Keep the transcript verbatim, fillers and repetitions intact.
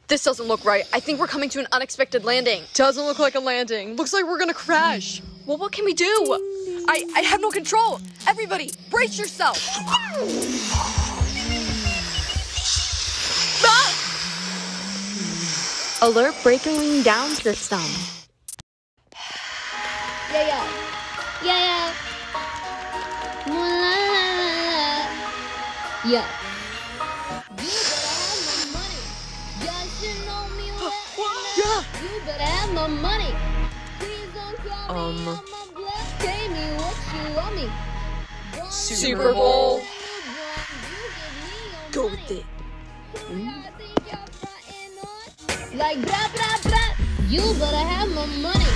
This doesn't look right. I think we're coming to an unexpected landing. Doesn't look like a landing. Looks like we're gonna crash. Well, what can we do? I, I have no control. Everybody, brace yourself. Ah! Alert breaking down system. Yeah, yeah. Yeah, yeah. La, la, la, la. Yeah. Yeah. You better have my money. Please don't call Um. me on my blood. Pay me what you owe me. Super Bowl. Go with it. Like blah blah blah. You better have my money.